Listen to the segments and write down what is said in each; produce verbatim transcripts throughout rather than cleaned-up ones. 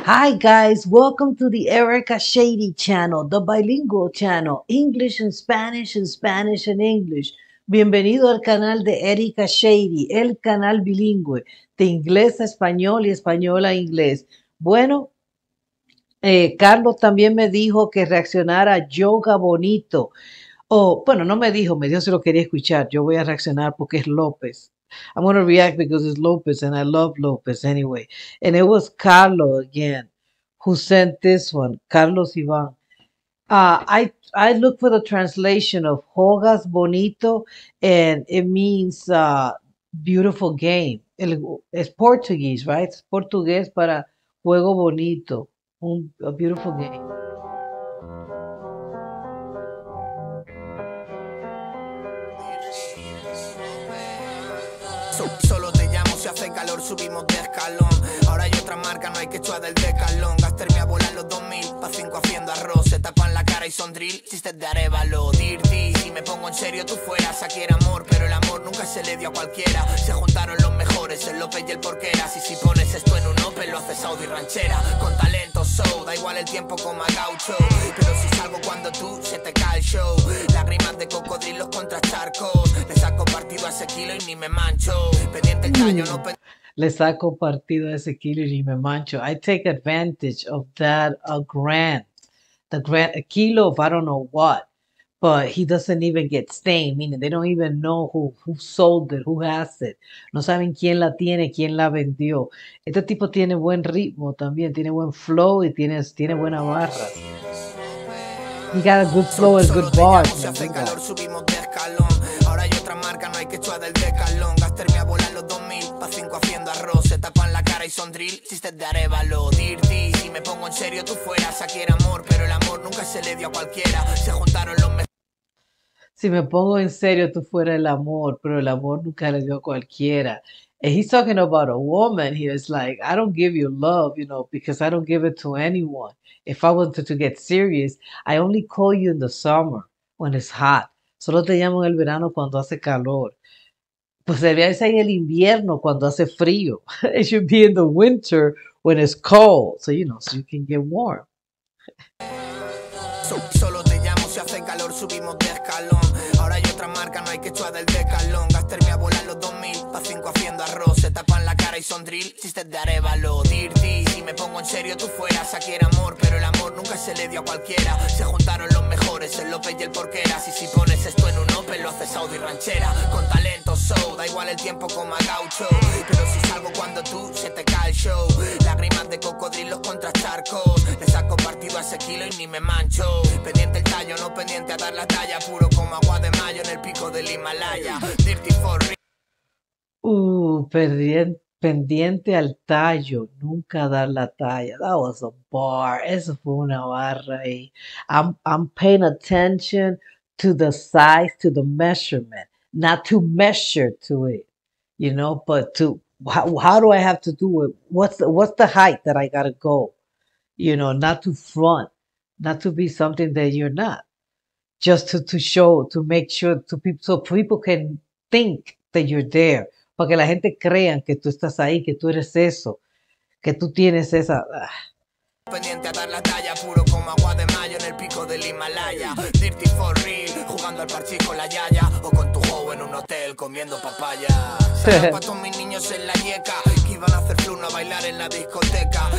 Hi guys, welcome to the Erica Shady channel, the bilingual channel, English and Spanish and Spanish and English. Bienvenido al canal de Erica Shady, el canal bilingüe de inglés a español y español a inglés. Bueno, eh, Carlos también me dijo que reaccionara a Yoga Bonito. Oh, bueno, no me dijo, me dijo si lo quería escuchar. Yo voy a reaccionar porque es López. I'm going to react because it's Lopez and I love Lopez anyway. And it was Carlos again who sent this one, Carlos Ivan. Uh, I I look for the translation of Jogas Bonito and it means uh, beautiful game. El- It's Portuguese, right? It's Portugués para juego bonito, un, a beautiful game. So- Solo te llamo si hace calor, subimos de escalón. Ahora hay otra marca, no hay que echar del decalón. Gaster mi abuela en los dos mil, pa' cinco haciendo arroz. Se tapan la cara y son drill, chistes de Arévalo. Dirty, si me pongo en serio tú fueras. Aquí era amor, pero el amor nunca se le dio a cualquiera. Se juntaron los mejores, el López y el Porqueras. Y si pones esto en un Opel, lo haces Saudi ranchera. Con talento, so, da igual el tiempo como a gaucho. Pero si salgo cuando tú, se te cae el show. Lágrimas de cocodrilos contra charcos. Le saco partido a ese kilo y ni me mancho. Pendiente el tallo, no pendiente. Le saco partido a ese kilo y me mancho. I take advantage of that a grant. The grant, a kilo of I don't know what, but he doesn't even get stained, meaning they don't even know who, who sold it, who has it. No saben quién la tiene, quién la vendió. Este tipo tiene buen ritmo también, tiene buen flow y tiene, tiene buena barra. He got a good flow and Solo good te bars. llamo si man. hace Big guy. calor, subimos de escalón. Ahora hay otra marca, no hay que echar del decalón. Gaster mi abuela en los dos mil, pa' cinco haciendo arroz. Se tapan la cara y son drill, chistes de Arévalo. Dirty, si me pongo en serio tú fueras. Aquí era amor, pero el amor nunca se le dio a cualquiera. Se juntaron los mejores. Si me pongo en serio, tú fuera el amor, pero el amor nunca le dio a cualquiera. And he's talking about a woman here. It's like, I don't give you love, you know, because I don't give it to anyone. If I wanted to get serious, I only call you in the summer when it's hot. Solo te llamo en el verano cuando hace calor. Pues debería ser en el invierno cuando hace frío. It should be in the winter when it's cold. So, you know, so you can get warm. So- Solo te llamo si hace calor, subimos de escalón. Ahora hay otra marca, no hay que echar del decalón. Gaster mi abuela en los dos mil, pa' cinco haciendo arroz. Se tapan la cara y son drill, chistes de Arévalo. Dirty, si me pongo en serio tú fueras. Aquí era amor, pero el amor nunca se le dio a cualquiera. Se juntaron los mejores, el López y el Porqueras. Y si pones esto en un Opel, lo haces Saudi ranchera. Con talento, so, da igual el tiempo como a gaucho. Pero si salgo cuando tú, se te cae el show. Lágrimas de cocodrilos contra charcos. Le saco partido a ese kilo y ni me mancho. Pendiente el tallo, no pendiente a dar la talla. Puro como agua de mayo en el pico del Himalaya. Dirty for real. Uh, pendien- pendiente al tallo, nunca dar la talla. That was a bar. Eso fue una barra ahí. I'm, I'm paying attention to the size, to the measurement, not to measure to it, you know, but to how, how do I have to do it? What's the, what's the height that I gotta go? You know, not to front, not to be something that you're not. Just to, to show, to make sure to people, so people can think that you're there, para que la gente crea que tú estás ahí, que tú eres eso, que tú tienes esa. ah. Pendiente a dar la talla, puro como agua de mayo en el pico del Himalaya. Dirty for real, jugando al parchís con la yaya. O con tu hoe en un hotel comiendo papaya. Saca pa' todos mis niños en la yeca, que iban a hacer fluno a bailar en la discoteca.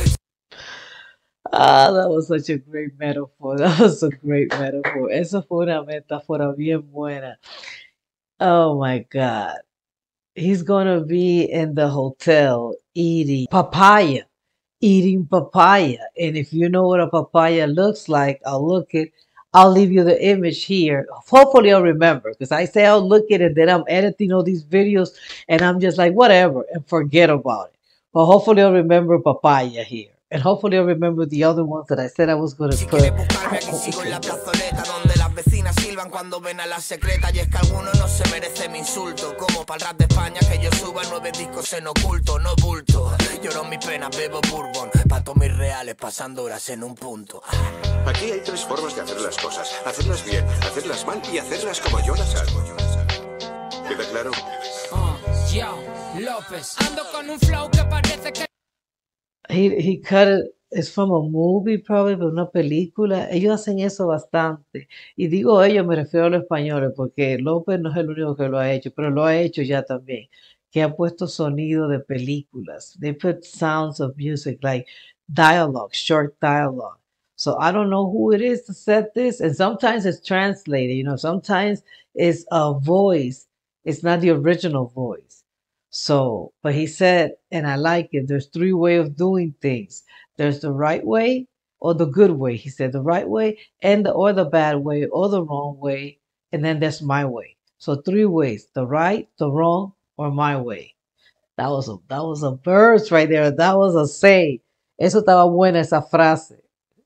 Ah, that was such a great metaphor. That was a great metaphor. Eso fue una metáfora bien buena. Oh my God. He's gonna be in the hotel eating papaya, eating papaya. And if you know what a papaya looks like, I'll look it. I'll leave you the image here. Hopefully I'll remember because I say I'll look it and then I'm editing all these videos and I'm just like, whatever, and forget about it. But hopefully I'll remember papaya here. And hopefully I'll remember the other ones that I said I was going to Si put. quieres buscarme aquí sigo en la plazoleta, donde las vecinas silban cuando ven a la secreta. Y es que alguno no se merece mi insulto, como para el rap de España que yo suba nueve discos en oculto, no bulto. Lloro mis penas, bebo bourbon, pato mis reales pasando horas en un punto. Aquí hay tres formas de hacer las cosas. Hacerlas bien, hacerlas mal y hacerlas como yo las hago. ¿Queda claro? Uh, yo, López. Ando con un flow que parece que He, he cut it it's from a movie, probably, de una película. Ellos hacen eso bastante. Y digo ellos, me refiero a los españoles, porque López no es el único que lo ha hecho, pero lo ha hecho ya también, que ha puesto sonido de películas. They put sounds of music, like dialogue, short dialogue. So I don't know who it is to set this, and sometimes it's translated, you know, sometimes it's a voice, it's not the original voice. So, but he said, and I like it, there's three way of doing things. There's the right way or the good way. He said the right way and the or the bad way or the wrong way, and then there's my way. So three ways: the right, the wrong, or my way. That was a that was a verse right there. That was a say. Eso estaba buena esa frase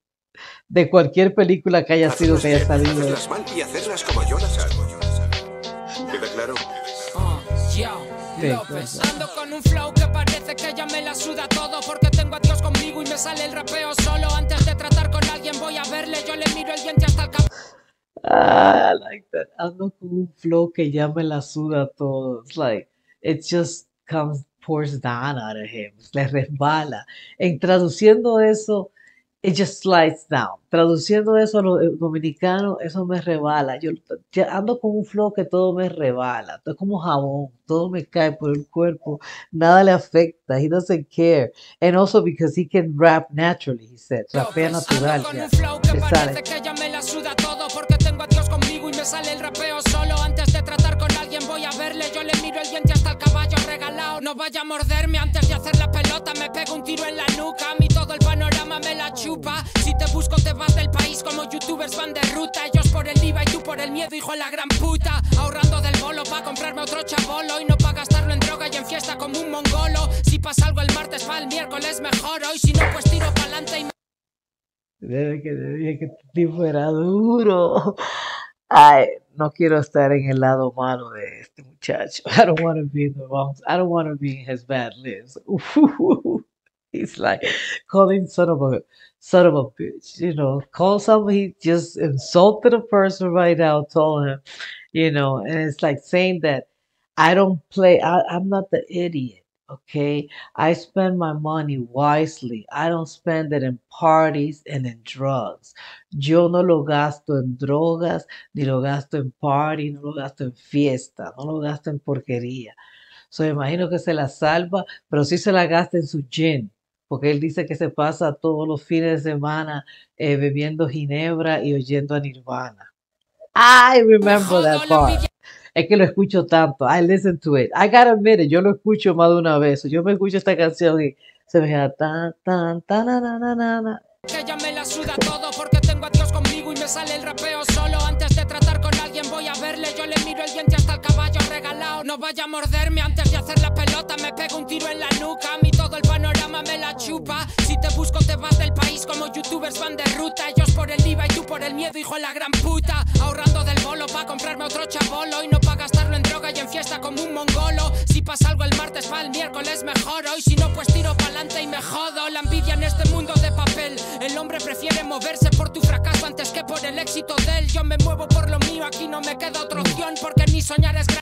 de cualquier película que haya sido que haya Hacerlas bien, salido. hacerlas mal y hacerlas como yo las hago. ¿Queda claro? Uh, yo, Sí, López. claro. Ando con un flow que parece que ya me la suda todo, porque tengo a Dios conmigo y me sale el rapeo solo. Antes de tratar con alguien voy a verle, yo le miro el diente hasta el cab- Ah, I like that. Ando con un flow que ya me la suda todo. It's like, it just comes, pours down out of him. Le resbala. En traduciendo eso, it just slides down. Traduciendo eso a lo eh, dominicano, eso me rebala. Yo ya ando con un flow que todo me rebala. Es como jabón. Todo me cae por el cuerpo. Nada le afecta. He doesn't care. And also because he can rap naturally, he said. Rapea López. natural Ando con ya. un flow que Le parece sale. que ya me la suda todo, porque tengo a Dios conmigo y me sale el rapeo solo. Antes de tratar con alguien voy a verle, yo le miro el diente hasta el caballo regalado. No vaya a morderme antes de hacer la pelota, me pego un tiro en la nuca. A mí todo el panorama me la chupa. Si te busco te vas del país como youtubers van de ruta. Ellos por el IVA y tú por el miedo, hijo de la gran puta. Ahorrando del bolo pa' comprarme otro chabolo y no pa' gastarlo en droga y en fiesta como un mongolo. Si pasa algo el martes pa' el miércoles mejor hoy, si no pues tiro pa'lante y me... Debe que, debe que este tipo era duro. Ay, no quiero estar en el lado malo de este muchacho. I don't want to be in the wrong. I don't want to be in his bad list. He's like, call him son of a son of a bitch. You know, call somebody. He just insulted a person right now. Told him, you know, and it's like saying that I don't play. I, I'm not the idiot. Okay, I spend my money wisely. I don't spend it in parties and in drugs. Yo no lo gasto en drogas, ni lo gasto en party, no lo gasto en fiesta, no lo gasto en porquería. So, imagino que se la salva, pero sí se la gasta en su gin, porque él dice que se pasa todos los fines de semana eh, bebiendo ginebra y oyendo a Nirvana. I remember that part. Es que lo escucho tanto. I listen to it. I gotta admit it. Yo lo escucho más de una vez. Yo me escucho esta canción y se me da tan, tan, tan, na, na, na, na, na. Que ya me la suda todo, porque tengo a Dios conmigo y me sale el rapeo solo. Antes de tratar con alguien voy a verle, yo le miro el diente hasta el caballo regalado. No vaya a morderme antes de hacer la pelota, me pego un tiro en la nuca. A mí todo el panorama me la chupa. Si te busco te vas del país como youtubers van de ruta. Ellos por el IVA y tú por el miedo, hijo de la gran puta. Ahorrando del bolo pa' comprarme otro chabolo y no pa' gastarlo en droga y en fiesta como un mongolo. Si pasa algo el martes pa' el miércoles mejor hoy, si no pues tiro pa'lante y me jodo. La envidia en este mundo de papel. El hombre prefiere moverse por tu fracaso antes que por el éxito de él. Yo me muevo por lo mío, aquí no me queda otra opción, porque mi soñar es grande.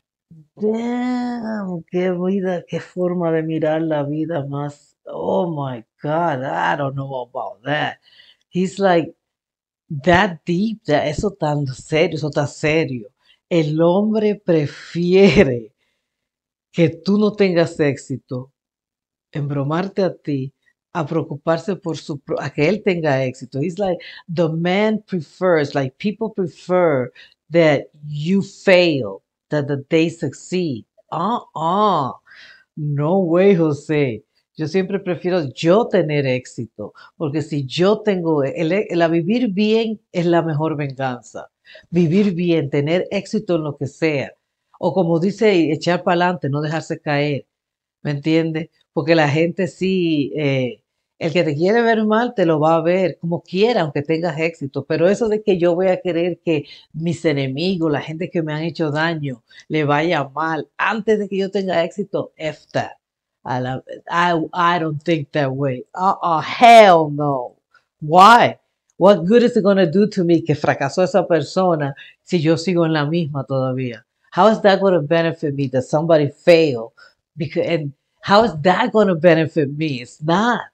Damn, qué vida, qué forma de mirar la vida más. Oh my God, I don't know about that. He's like that deep, that eso tan serio, eso tan serio. El hombre prefiere que tú no tengas éxito, embromarte a ti, a preocuparse por su, pro- a que él tenga éxito. He's like, the man prefers, like people prefer that you fail, that, that they succeed. Uh-uh. No way, José. Yo siempre prefiero yo tener éxito, porque si yo tengo, el, el- la vivir bien es la mejor venganza. Vivir bien, tener éxito en lo que sea. O como dice, echar para adelante, no dejarse caer. ¿Me entiendes? Porque la gente sí, eh, el que te quiere ver mal te lo va a ver como quiera, aunque tengas éxito. Pero eso de que yo voy a querer que mis enemigos, la gente que me han hecho daño, le vaya mal antes de que yo tenga éxito, F that. I, love it. I, I don't think that way. Uh-uh, hell no. Why? What good is it going to do to me que fracasó esa persona si yo sigo en la misma todavía? How is that going to benefit me that somebody failed? Because and how is that going to benefit me? It's not.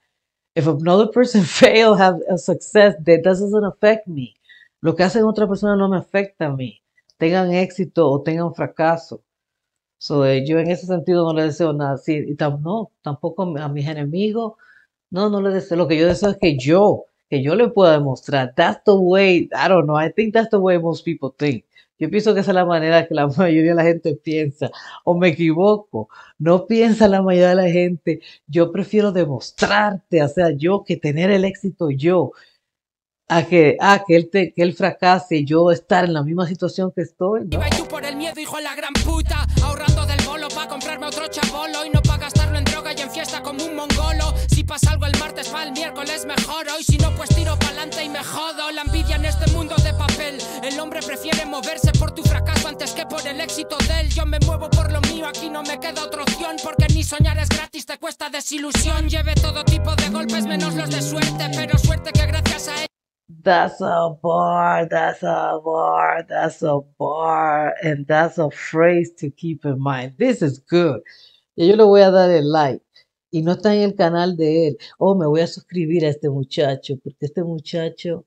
If another person fail, have a success, that doesn't affect me. Lo que hacen otra persona no me afecta a mí. Tengan éxito o tengan fracaso. So, eh, yo en ese sentido no le deseo nada así. Y tam- no, tampoco a mis enemigos. No, no le deseo. Lo que yo deseo es que yo, que yo le pueda demostrar. That's the way, I don't know, I think that's the way most people think. Yo pienso que esa es la manera que la mayoría de la gente piensa. O me equivoco. No piensa la mayoría de la gente. Yo prefiero demostrarte, o sea, yo que tener el éxito yo. A que, a que él te, que él fracase y yo estar en la misma situación que estoy, ¿no? Iba y tú por el miedo, hijo de la gran puta, ahorrando del bolo pa' comprarme otro chabolo y no pa' gastarlo en droga y en fiesta como un mongolo. Si pasa algo el martes pa' el miércoles mejor, hoy si no pues tiro pa'lante y me jodo. La envidia en este mundo de papel, el hombre prefiere moverse por tu fracaso antes que por el éxito de él. Yo me muevo por lo mío, aquí no me queda otra opción, porque ni soñar es gratis, te cuesta desilusión. Lleve todo tipo de golpes menos los de suerte, pero suerte que gracias a él. That's a bar, that's a bar, that's a bar, and that's a phrase to keep in mind. This is good. Y yo le voy a dar el like. Y no está en el canal de él. Oh, me voy a suscribir a este muchacho, porque este muchacho...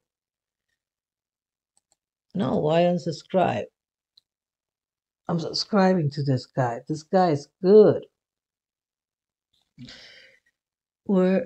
No, why unsubscribe? I'm subscribing to this guy. This guy is good. Where...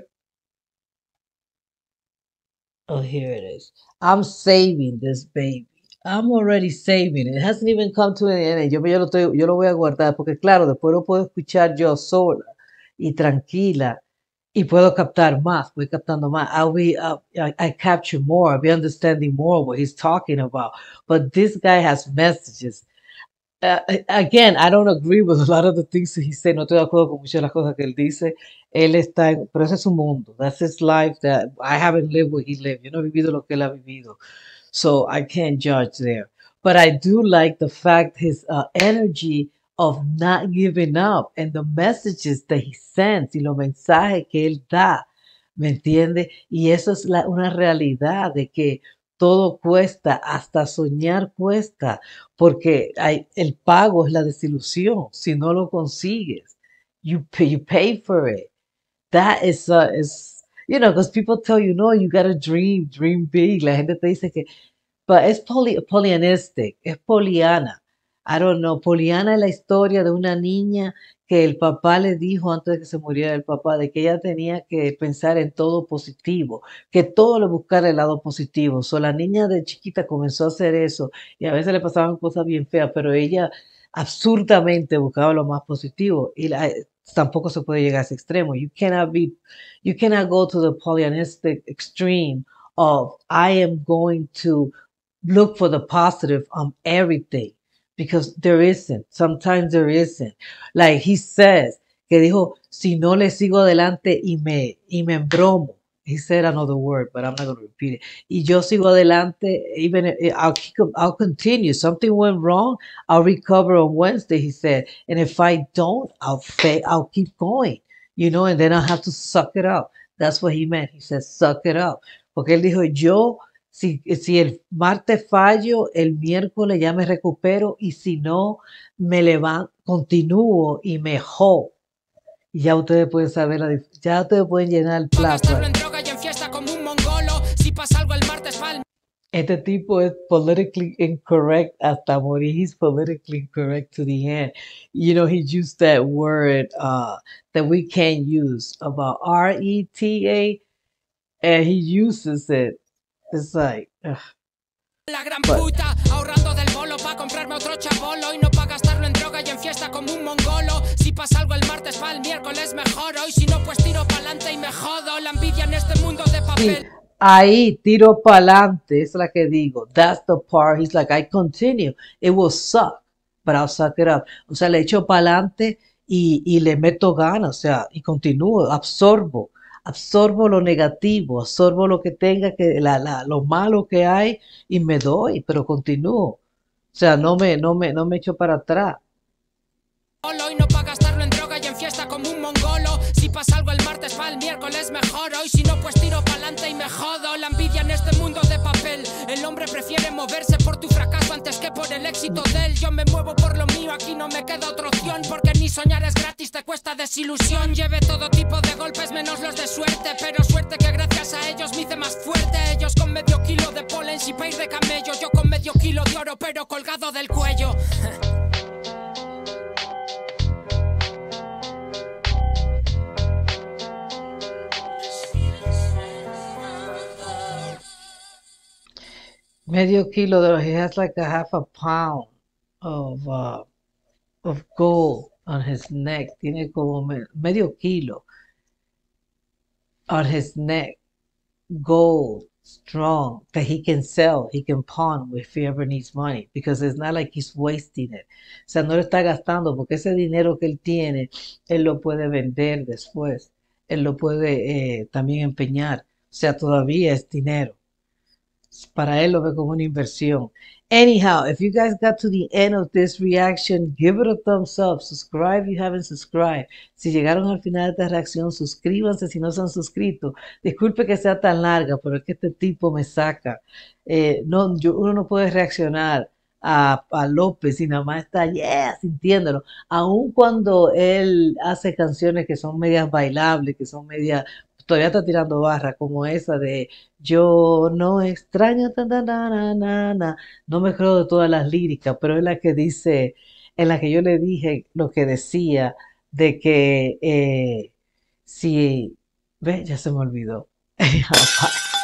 Oh, here it is. I'm saving this baby. I'm already saving it. It hasn't even come to an end. Yo, yo, lo estoy, yo lo voy a guardar porque, claro, después lo puedo escuchar yo sola y tranquila y puedo captar más. Voy captando más. I'll be, uh, I, I capture more. I'll be understanding more what he's talking about. But this guy has messages. Uh, again, I don't agree with a lot of the things he said. No estoy de acuerdo con muchas de las cosas que él dice. Él está, en, pero ese es su mundo. That's his life. That I haven't lived what he lived. Yo no he vivido lo que él ha vivido. So I can't judge there. But I do like the fact his uh, energy of not giving up and the messages that he sends y los mensajes que él da. ¿Me entiende? Y eso es la, una realidad de que todo cuesta, hasta soñar cuesta, porque hay, el pago es la desilusión. Si no lo consigues, you pay, you pay for it. That is, uh, is you know, because people tell you, no, you gotta dream, dream big. La gente te dice que, but es poly, polyanistic, es poliana. I don't know, Poliana es la historia de una niña que el papá le dijo antes de que se muriera el papá, de que ella tenía que pensar en todo positivo, que todo le buscara el lado positivo. So, la niña de chiquita comenzó a hacer eso y a veces le pasaban cosas bien feas, pero ella absurdamente buscaba lo más positivo y la, tampoco se puede llegar a ese extremo. You cannot be, you cannot go to the Pollyanistic extreme of I am going to look for the positive on everything. Because there isn't. Sometimes there isn't. Like he says, que dijo, si no le sigo adelante y me, y me embromo. He said another word, but I'm not going to repeat it. Y yo sigo adelante, even if, I'll, keep, I'll continue. Something went wrong, I'll recover on Wednesday, he said. And if I don't, I'll, fa- I'll keep going. You know, and then I'll have to suck it up. That's what he meant. He said, suck it up. Porque él dijo, yo... Si, si el martes fallo, el miércoles ya me recupero y si no, me levanto, continúo y mejor. Y ya ustedes pueden saber, la, ya ustedes pueden llenar el plato. Este tipo es politically incorrect hasta morir. He's politically incorrect to the end. You know, he used that word uh, that we can't use about R E T A, and he uses it. It's like, ugh. La gran puta, ahorrando del bolo pa' comprarme otro chabolo y no pa' gastarlo en droga y en fiesta como un mongolo. Si pasa algo el martes pa' el miércoles mejor, hoy si no pues tiro pa'lante y me jodo. La envidia en este mundo de papel. Sí, ahí tiro pa'lante, es la que digo. That's the part. He's like, I continue. It will suck, but I'll suck it up. O sea, le echo pa'lante y, y le meto ganas, o sea, y continúo, absorbo. Absorbo lo negativo, absorbo lo que tenga, que la, la, lo malo que hay y me doy, pero continúo. O sea, no me, no me, no me echo para atrás. Y no pa' gastarlo en droga y en fiesta como un mongolo. Si pasa algo el martes, para el miércoles mejor. Hoy si no, pues tiro pa'lante y me jodo. La envidia en este mundo de papel. El hombre prefiere moverse por tu fracaso antes que por el éxito de él. Yo me muevo por lo mío, aquí no me queda otra opción. Porque ni soñar es gratis, te cuesta desilusión. Lleve todo tipo de golpes menos los de suerte, pero suerte que gracias a ellos me hice más fuerte. Ellos con medio kilo de polen y peir de camello. Yo con medio kilo de oro pero colgado del cuello. Medio kilo de he has like a half a pound of uh, of gold on his neck. Tiene como me- medio kilo on his neck, gold, strong, that he can sell, he can pawn if he ever needs money, because it's not like he's wasting it. O sea, no lo está gastando porque ese dinero que él tiene, él lo puede vender después, él lo puede eh, también empeñar. O sea, todavía es dinero. Para él lo ve como una inversión. Anyhow, if you guys got to the end of this reaction, give it a thumbs up. Subscribe if you haven't subscribed. Si llegaron al final de esta reacción, suscríbanse si no se han suscrito. Disculpe que sea tan larga, pero es que este tipo me saca. Eh, no, yo, uno no puede reaccionar a, a López y nada más está, yeah, sintiéndolo. Aun cuando él hace canciones que son medias bailables, que son medias, todavía está tirando barra, como esa de yo no extraño, ta, ta, na, na, na, na. No me acuerdo de todas las líricas, pero es la que dice, en la que yo le dije lo que decía de que eh, si, ve, ya se me olvidó.